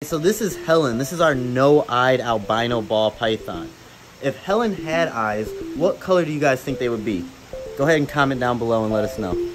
So this is Helen. This is our no-eyed albino ball python. If Helen had eyes, what color do you guys think they would be? Go ahead and comment down below and let us know.